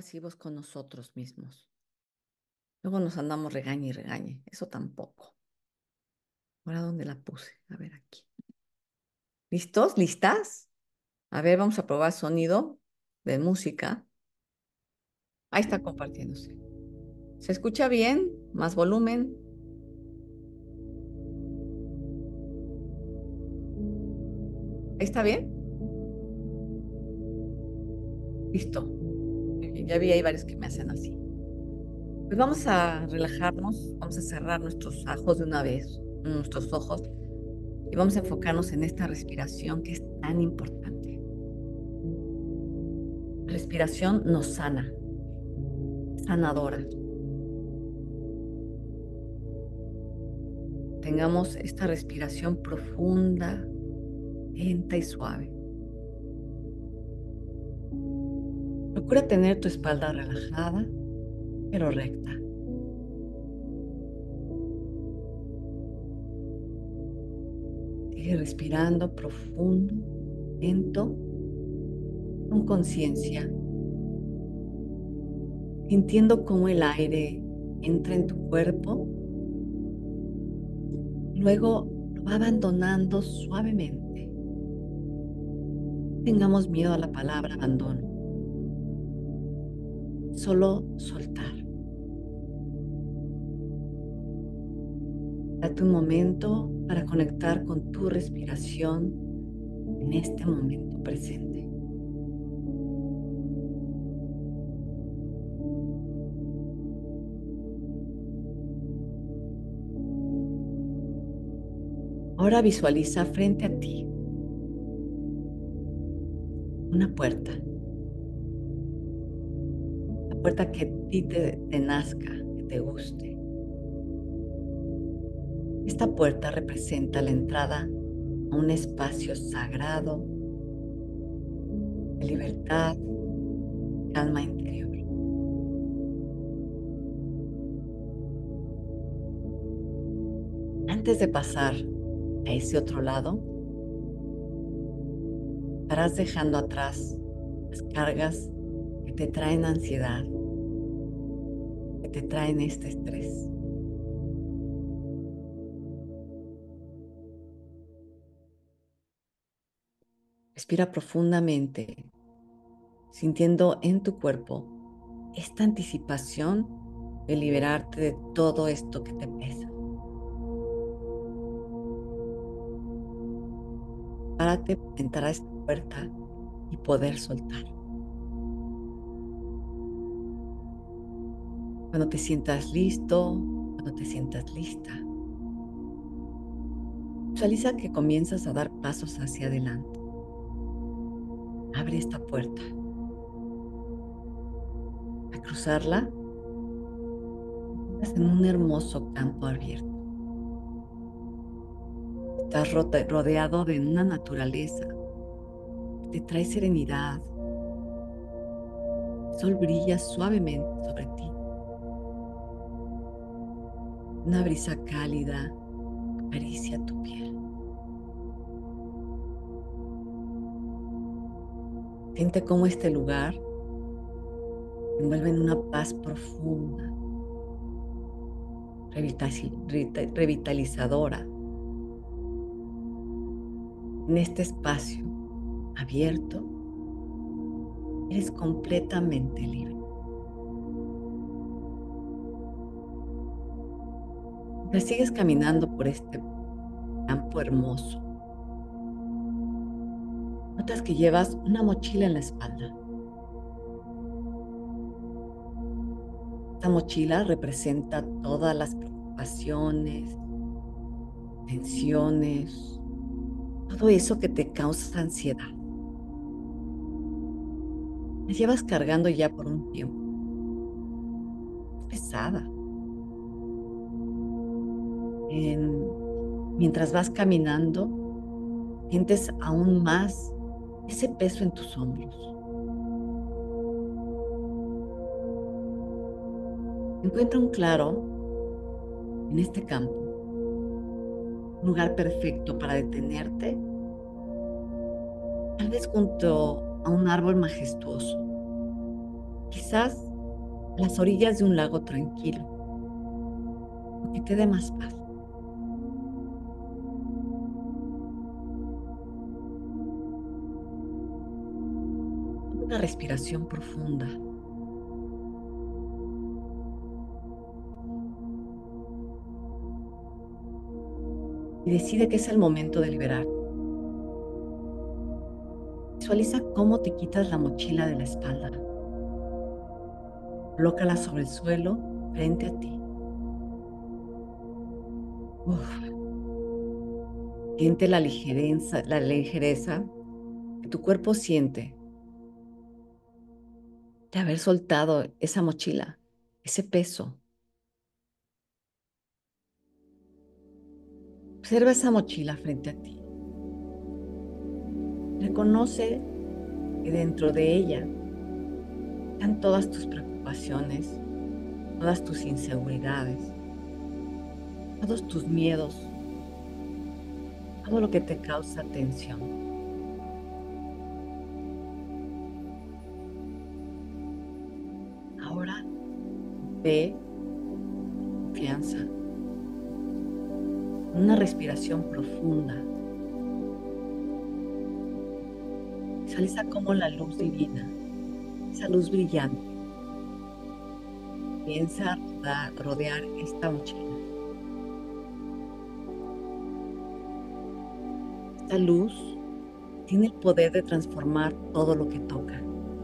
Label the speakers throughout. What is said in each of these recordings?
Speaker 1: compasivos con nosotros mismos. Luego nos andamos regañe y regañe. Eso tampoco. Ahora, ¿dónde la puse? A ver aquí. ¿Listos? ¿Listas? A ver, vamos a probar sonido de música. Ahí está compartiéndose. ¿Se escucha bien? ¿Más volumen? ¿Ahí está bien? Listo. Muy bien, ya vi ahí varios que me hacen así. Pues vamos a relajarnos, vamos a cerrar nuestros ojos de una vez, nuestros ojos, y vamos a enfocarnos en esta respiración que es tan importante. La respiración nos sana, sanadora. Tengamos esta respiración profunda, lenta y suave. Procura tener tu espalda relajada, pero recta. Sigue respirando profundo, lento, con conciencia, sintiendo cómo el aire entra en tu cuerpo, luego lo va abandonando suavemente. No tengamos miedo a la palabra abandono, solo soltar. Date un momento para conectar con tu respiración en este momento presente. Ahora visualiza frente a ti una puerta. La puerta que a ti te nazca, que te guste. Esta puerta representa la entrada a un espacio sagrado de libertad, calma interior. Antes de pasar a ese otro lado, estarás dejando atrás las cargas que te traen ansiedad, que te traen este estrés. Respira profundamente, sintiendo en tu cuerpo esta anticipación de liberarte de todo esto que te pesa. Párate para entrar a esta puerta y poder soltar. Cuando te sientas listo, cuando te sientas lista, visualiza que comienzas a dar pasos hacia adelante. Abre esta puerta. Al cruzarla, estás en un hermoso campo abierto. Estás rodeado de una naturaleza que te trae serenidad. El sol brilla suavemente sobre ti. Una brisa cálida acaricia tu piel. Siente cómo este lugar te envuelve en una paz profunda, revitalizadora. En este espacio abierto, eres completamente libre. Mientras sigues caminando por este campo hermoso, notas que llevas una mochila en la espalda. Esta mochila representa todas las preocupaciones, tensiones, todo eso que te causa ansiedad. La llevas cargando ya por un tiempo. Es pesada. Mientras vas caminando, sientes aún más ese peso en tus hombros. Encuentra un claro en este campo, un lugar perfecto para detenerte, tal vez junto a un árbol majestuoso. quizás a las orillas de un lago tranquilo, lo que te dé más paz. Una respiración profunda. Y decide que es el momento de liberarte. Visualiza cómo te quitas la mochila de la espalda. Colócala sobre el suelo frente a ti. Uf, siente la ligereza que tu cuerpo siente de haber soltado esa mochila, ese peso. Observa esa mochila frente a ti. Reconoce que dentro de ella están todas tus preocupaciones, todas tus inseguridades, todos tus miedos, todo lo que te causa tensión. Ahora ve confianza, una respiración profunda. Visualiza como la luz divina, esa luz brillante, comienza a rodear esta mochila. Esta luz tiene el poder de transformar todo lo que toca.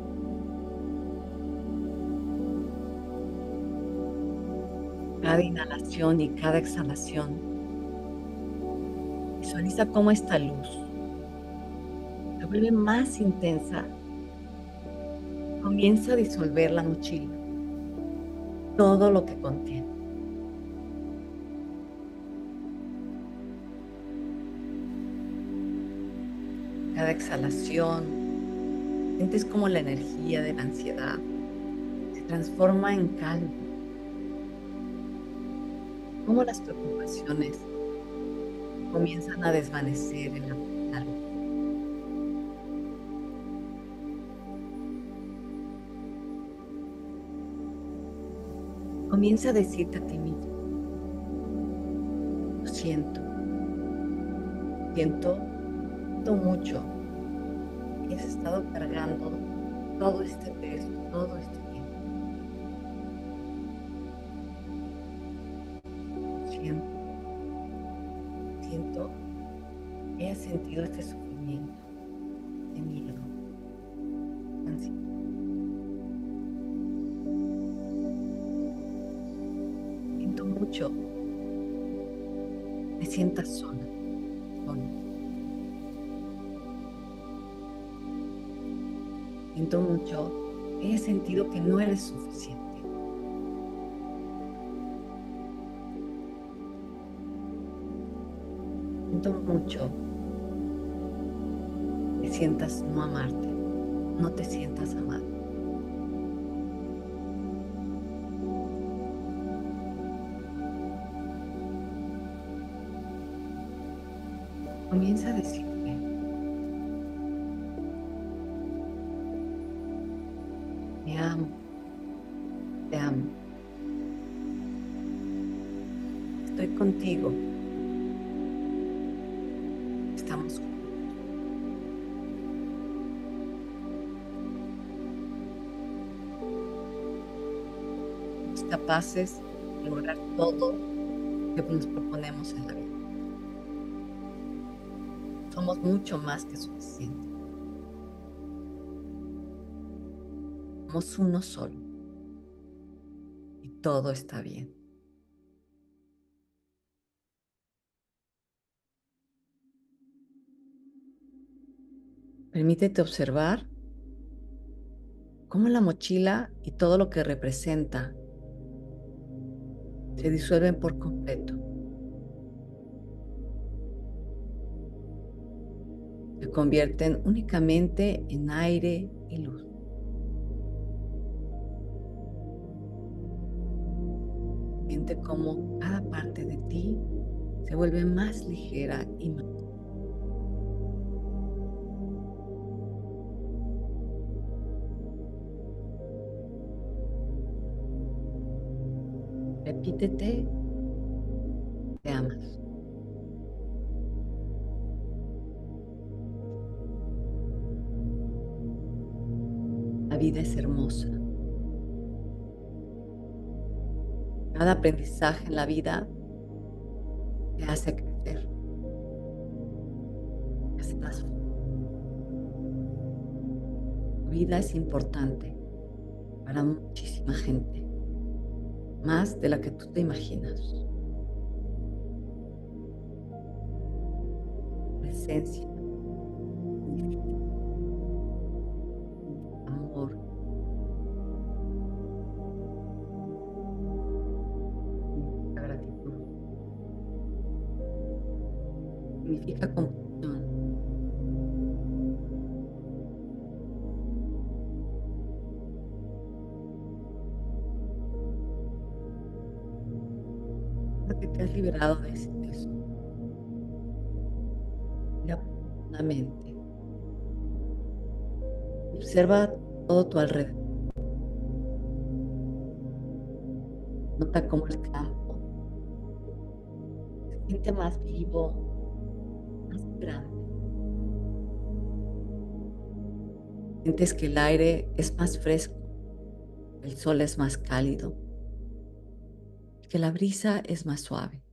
Speaker 1: Cada inhalación y cada exhalación, visualiza cómo esta luz se vuelve más intensa. Comienza a disolver la mochila, todo lo que contiene. Cada exhalación, sientes como la energía de la ansiedad se transforma en calma, como las preocupaciones comienzan a desvanecer en la luz. Comienza a decirte a ti mismo, lo siento mucho que has estado cargando todo este peso, todo este tiempo. Siento que has sentido este sufrimiento, de miedo, ansiedad. Siento mucho que te sientas sola, solo. Siento mucho que hayas sentido que no eres suficiente. Siento mucho que sientas no amarte, no te sientas amado. Comienza a decirte, me amo, te amo, estoy contigo, estamos juntos. Somos capaces de lograr todo lo que nos proponemos en la vida. Somos mucho más que suficientes. Somos uno solo y todo está bien. Permítete observar cómo la mochila y todo lo que representa se disuelven por completo. Se convierten únicamente en aire y luz. Siente cómo cada parte de ti se vuelve más ligera y más. Repítete, te amas. La vida es hermosa. Cada aprendizaje en la vida te hace crecer, te hace más fuerte. Tu vida es importante para muchísima gente, más de la que tú te imaginas. Presencia, amor, gratitud, significa compasión. Porque te has liberado de ese peso. Mira profundamente. Observa todo tu alrededor. Nota cómo el campo se siente más vivo, más grande. Sientes que el aire es más fresco, el sol es más cálido, que la brisa es más suave.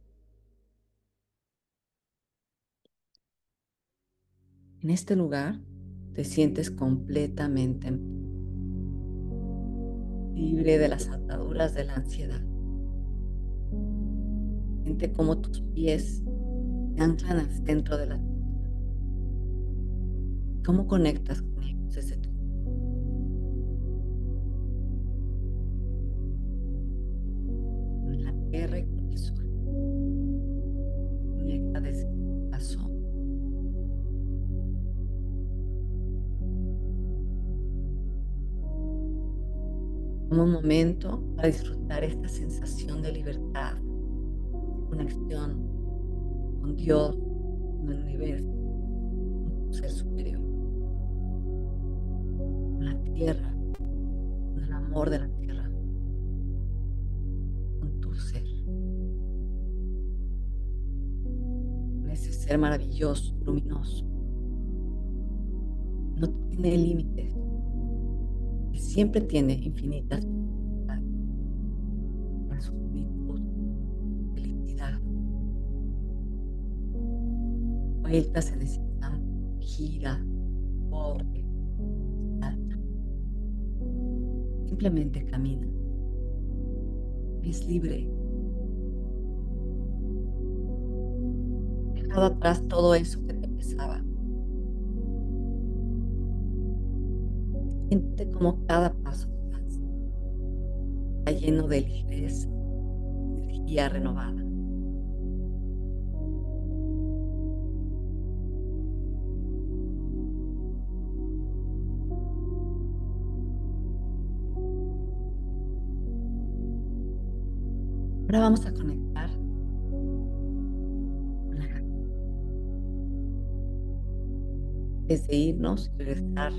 Speaker 1: En este lugar te sientes completamente libre de las ataduras de la ansiedad. Siente cómo tus pies se anclan al centro de la tierra. ¿Cómo conectas con ellos desde tu con la tierra y con el sol? Conecta desde tu corazón. Toma un momento para disfrutar esta sensación de libertad, de conexión con Dios, con el universo, con tu ser superior, con la tierra, con el amor de la tierra, con tu ser, con ese ser maravilloso, luminoso. No tiene límites, y siempre tiene infinitas posibilidades para su plenitud, su felicidad. Vueltas en ese campo, gira, corre, salta. Simplemente camina. Es libre. Dejado atrás todo eso que te pesaba. Siente como cada paso que das está lleno de ligereza, energía renovada. Ahora vamos a conectar con la gratitud. Desde irnos y regresar,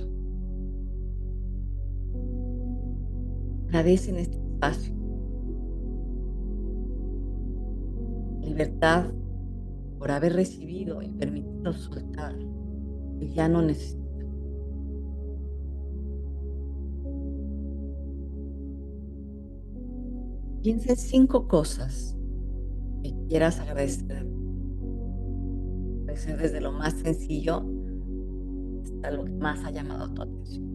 Speaker 1: agradece en este espacio libertad por haber recibido y permitido soltar lo que ya no necesitas. Piensa en 5 cosas que quieras agradecer. Puede ser desde lo más sencillo hasta lo que más ha llamado tu atención.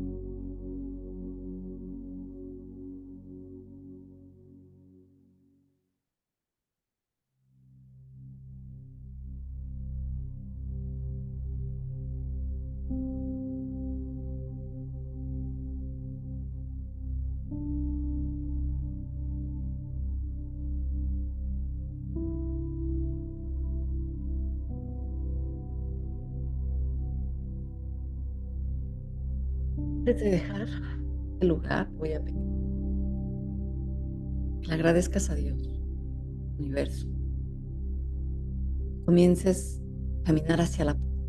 Speaker 1: Antes de dejar el lugar, voy a pedir que le agradezcas a Dios, universo. Comiences a caminar hacia la puerta,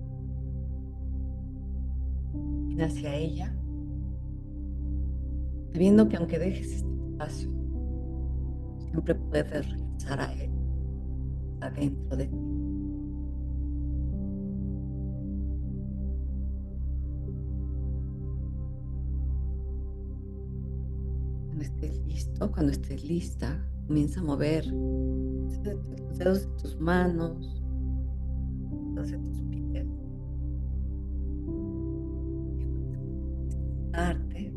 Speaker 1: hacia ella sabiendo que aunque dejes este espacio, siempre puedes regresar a él, adentro de ti. Cuando estés listo, cuando estés lista, comienza a mover los dedos de tus manos, los dedos de tus pies, darte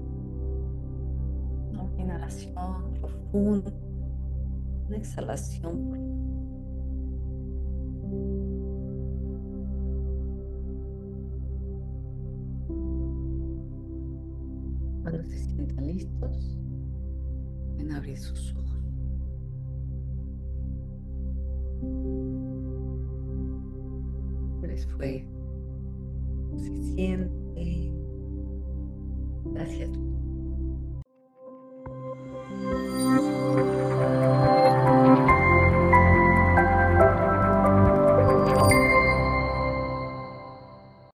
Speaker 1: una inhalación profunda, una exhalación profunda. Cuando se sientan listos, pueden abrir sus ojos. Les fue, se siente. Gracias.